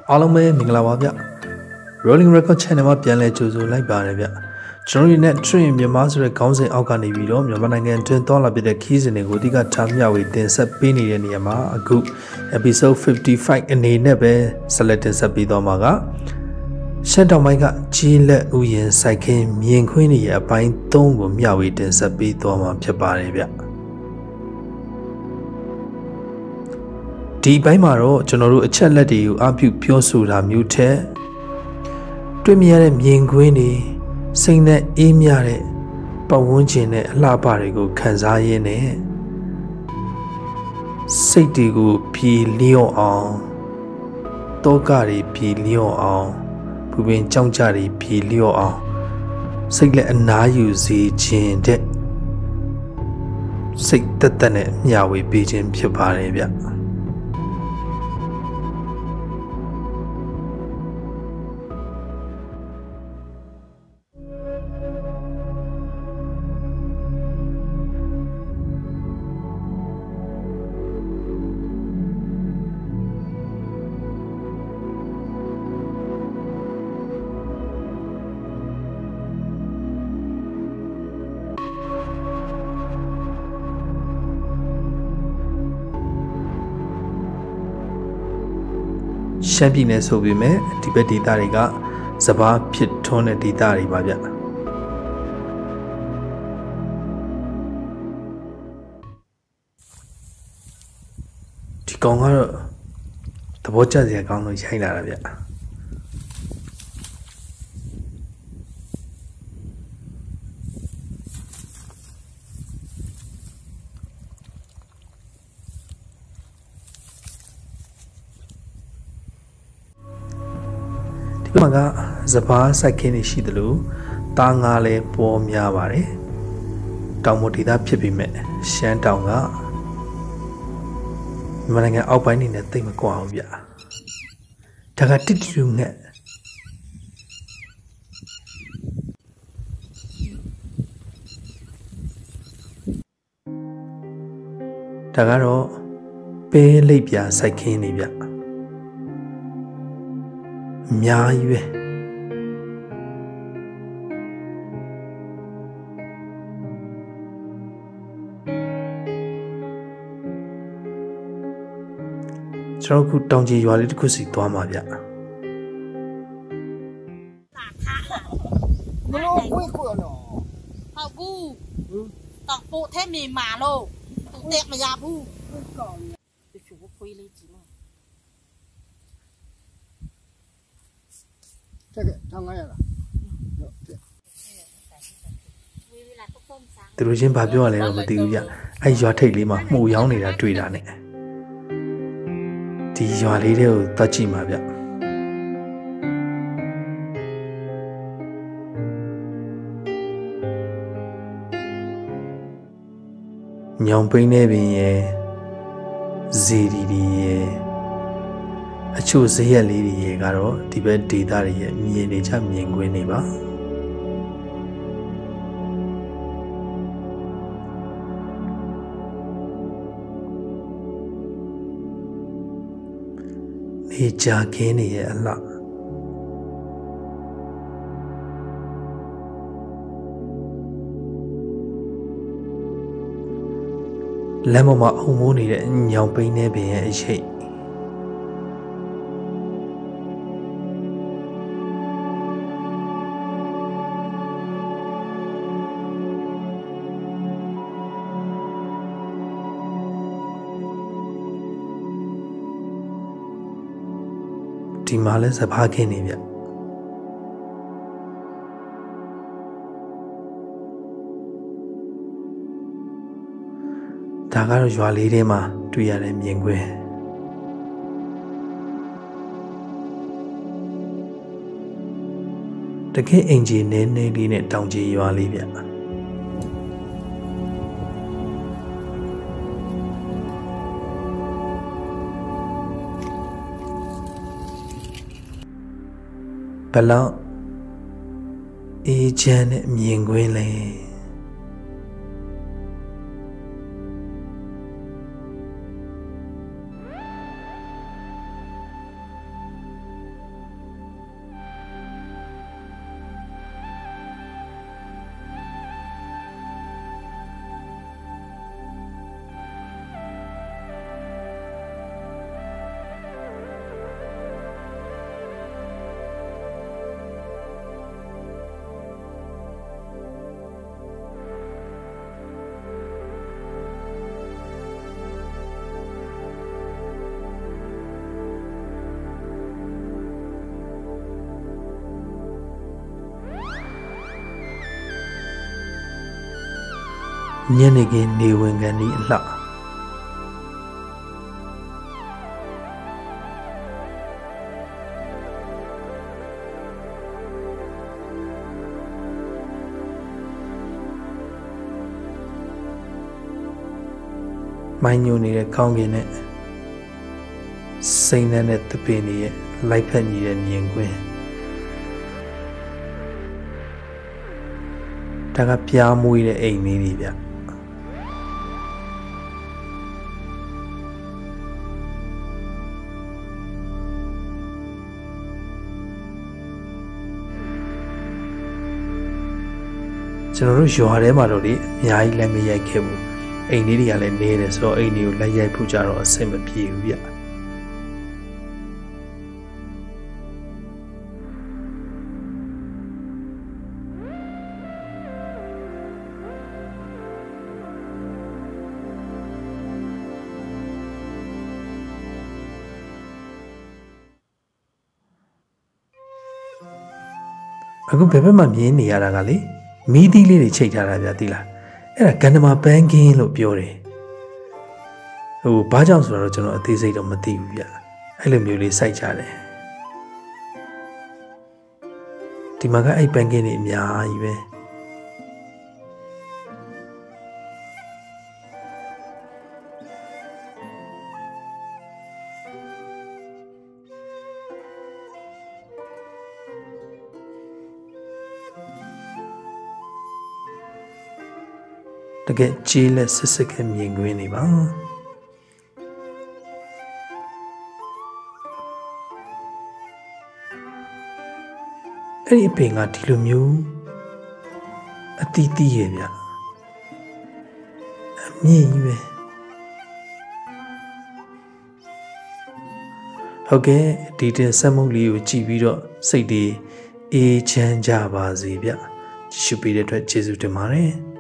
အားလုံးပဲမင်္ဂလာပါဗျ Rolling Record Channel မှာပြန်လည်ကြိုဆိုလိုက်ပါတယ်ဗျကျွန်တော်တို့နဲ့ Train မြန်မာဆိုတဲ့ခေါင်းစဉ်အောက်ကနေပြီးတော့မြန်မာနိုင်ငံတွင်းသွားလာပြတဲ့ခီးစဉ်တွေကိုအဓိကထားမျှဝေတင်ဆက်ပေးနေတဲ့နေရာမှာအခု episode 55အနေနဲ့ပဲဆက်လက်တင်ဆက်ပေးသွားမှာကရှမ်းတောင်ပိုင်းကကြီးလက်ဥယျာဉ်စိုက်ခင်းမြင်ကွင်းတွေရဲ့အပိုင်း3ကိုမျှဝေတင်ဆက်ပေးသွားမှာဖြစ်ပါတယ်ဗျဒီဘိုင်းမှာတော့ကျွန်တော်တို့အချက်လက်တွေကိုအပြုပြောဆိုတာမျိုးထက်တွေ့မြင်ရတဲ့မြင်ကွင်းတွေစိတ်နဲ့အေးမြတဲ့ပတ်ဝန်းကျင်နဲ့အလှပတွေကိုခံစားရင်းနဲ့စိတ်တွေကိုဖြီလျော့အောင်တောကတွေဖြီလျော့အောင်ပူပင်ကြောက်ကြတွေဖြီလျော့အောင်စိတ်လက်အနားယူစေခြင်းတဲ့စိတ်သက်သက်နဲ့မျှဝေပေးခြင်းဖြစ်ပါတယ်ဗျရှမ်းပြည်နယ်ဆိုပေမဲ့ဒီဘက်ဒေသတွေကစဘာဖြစ်ထွန်းတဲ့ဒေသတွေပါဗျဒီကောင်ကတော့သဘောကျစရာကောင်းလို့ရိုက်လာတာဗျဒီမှာကစဘာစိုက်ခင်းနေရှိတယ်လို့တာငါလဲပေါ်များပါတယ်တောင်ပေါ်ဒေသဖြစ်ပေမဲ့ရှမ်းတောင်ကမြန်မာနိုင်ငံအောက်ပိုင်းနေနဲ့တိတ်မကွာဘူးဗျဒါကတစ်တူငှက်ဒါကတော့ပဲလိပ်ပြာစိုက်ခင်းနေဗျအများကြီးပဲကျွန်တော်ခုတောင်ကြီးရွာလေးတစ်ခုစီသွားမှာဗျမလို့ခွေးခွေးနော်ဟုတ်ဘူးတောက်ပို့ထဲမြေမာလို့သူတက်မရဘူးကောင်ဒီချိုးခွေးလေးကြီးမ这个长安呀啦သူတို့ချင်းဘာပြောရလဲတော့မသိဘူးဗျအဲ့ရွာထိပ်လေးမှာမှုတ်ရောင်းနေတာတွေ့တာနဲ့ဒီရွာလေးတွေကိုသတ်ကြည့်မှာဗျညောင်ပိန်းနေပင်ရဲ့ဇီဒီဒီရဲ့အချို့ဇရက်လေးတွေရဲ့ကတော့ဒီဘက်ဒေသတွေရဲ့မြင်နေချမြင်ကွင်းနေပါနေကြခင်းနေရဲ့အလှလမ်းပေါ်မှာအုံမိုးနေတဲ့ညောင်ပိန်းနေပင်ရဲ့အရှိတ်ဒီမှာလဲစဘာခင်းနေဗျဒါကတော့ရွာလေးထဲမှာတွေ့ရတဲ့မြင်ကွင်းတကယ်အင်ဂျင်နဲနဲလေးနဲ့တောင်ကြီးရွာလေးဗျဘလောက်အေးချမ်းတဲ့မြင်ကွင်းလဲညနေခင်းနေဝင်ကန်ဒီအလှမိုင်းညိုနေတဲ့ကောင်းကင်နဲ့စိမ့်တဲ့တပင်တွေရဲ့လိုက်ဖက်ညီတဲ့မြင်ကွင်းဒါကပြားမွေးတဲ့အိမ်လေးတွေဗျကျွန်တော်တို့ရွာထဲမှာတော့လေအများကြီးလည်းမရိုက်ခဲ့ဘူးအိမ်လေးတွေကလည်းနေတယ်ဆိုတော့အိမ်တွေကိုလိုက်ရိုက်ဖို့ကြတော့အဆင်မပြေဘူးဗျအခုဘယ်ဘက်မှမြင်နေရတာကလေမီးသီးလေးတွေချိတ်ထားတာဗျသိလားအဲ့ဒါဂန္ဓမာပန်းကင်းလို့ပြောတယ်ဟိုဘာကြောင့်ဆိုတော့ကျွန်တော်အသေးစိတ်တော့မသိဘူးဗျအဲ့လိုမျိုးလေးစိုက်ကြတယ်ဒီမှာကအဲ့ပန်းကင်းတွေအများကြီးပဲတကယ်ကြေးလက်စစ်စစ်ကမြင်ကွင်းနေပါအဲ့ဒီအပင်ကဒီလိုမျိုးအတီးတီးရဲ့ဗျအမြင့်ကြီးပဲဟုတ်ကဲ့ဒီတင်ဆက်မှုလေးကိုကြည့်ပြီးတော့စိတ်တွေအေးချမ်းကြပါစေဗျကြည့်ရှုပေးတဲ့အတွက်ကျေးဇူးတင်ပါတယ်